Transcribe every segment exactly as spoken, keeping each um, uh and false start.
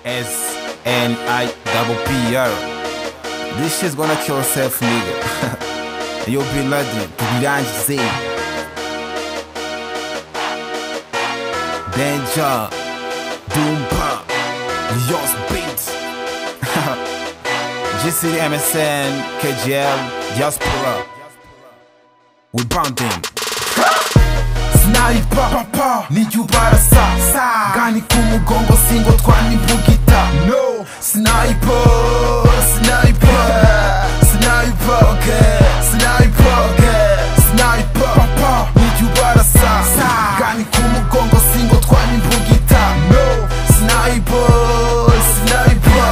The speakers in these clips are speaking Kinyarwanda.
S N I double P R. This shit's gonna kill yourself, nigga. Yo, Bin Laden, tubirangize. Danger, Doompa, Leon's Beats. G C D, M S N, K G L, Diaspora. We bonding. Sniper, papa, nijya ubarasa gani ku mugongo singo twanibugita. No, sniper, sniper, sniper, okay, sniper, okay, sniper, papa, nijya ubarasa gani ku mugongo singo twanibugita. No, sniper, sniper,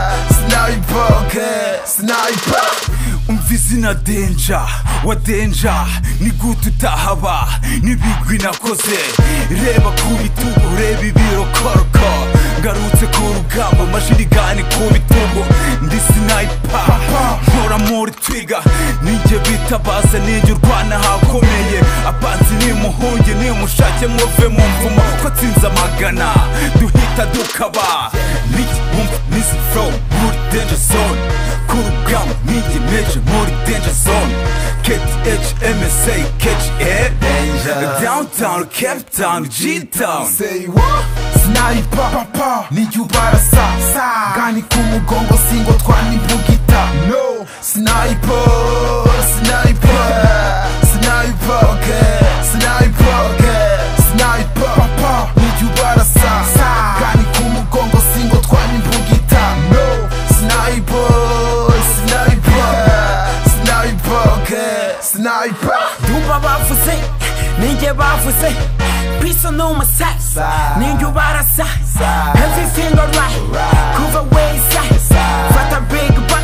sniper, okay, sniper. Umva izina Danger, wa Danger ni gute utahaba n'ibigwi nakoze. Reba ku bitugu, reba ibirokoroko, ngarutse ku rugamba amashirigani ku bitugu. Ndi sniper, nkora muri twiga, ninjye bitabaza, ninjye urwana hakomeye. Abanzi nimuhunge nimushake muve mu mvumo, ko tsinze amagana duhita dukaba. Niki wumva nisi flow muri Danger Zone, ku rugamba ninjye meje muri Danger Zone. K T H, M S A, K G L, Danger, Downtown, Cape Town, G-Town. Say what? Sniper, papa, nijya ubarasa gani ku mugongo singo twanibugita. No, sniper, sniper, sniper, okay, sniper, okay, sniper, papa, nijya ubarasa gani ku mugongo singo twanibugita. No, sniper, sniper, sniper, okay, sniper. Dumba bavuze, ninjye bavuze, Piso n'umusasa, ninjye ubarasa, everything alright, kuva wayside, fata big butt,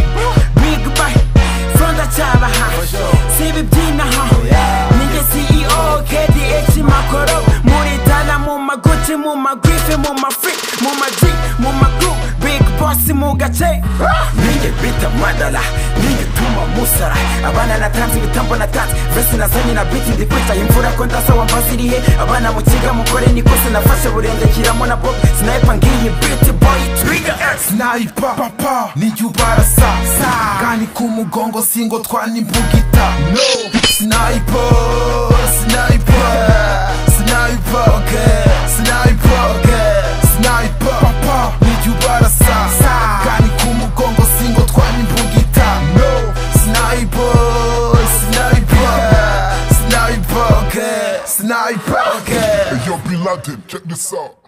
big butt, from the cyabaha, sibi byinaha, ninjye C E O, K D H makoro, muri Dana, mu maguci, mu magrife, mu mafri, mu maji, mu magru, big boss mu gace. Ninjye bita madala, ninjye tuma musara, abana natanze ibitambo natanze, verse nazanye na beat ndi kwita imvura ko ndasa wambaza irihe. Abana mukiga mukore nikose nafashe burengekiramo na bob, sniper ngiyi beat boy trigger. Sniper, papa, nijya ubarasa gani ku mugongo singo twanibugita. No, sniper, sniper, sniper, okay, sniper, okay, sniper, papa, nijya ubarasa gani ku mugongo singo twanibugita. No, sniper, sniper, sniper, okay, sniper, okay. Hey yo, Bin Laden, check this out.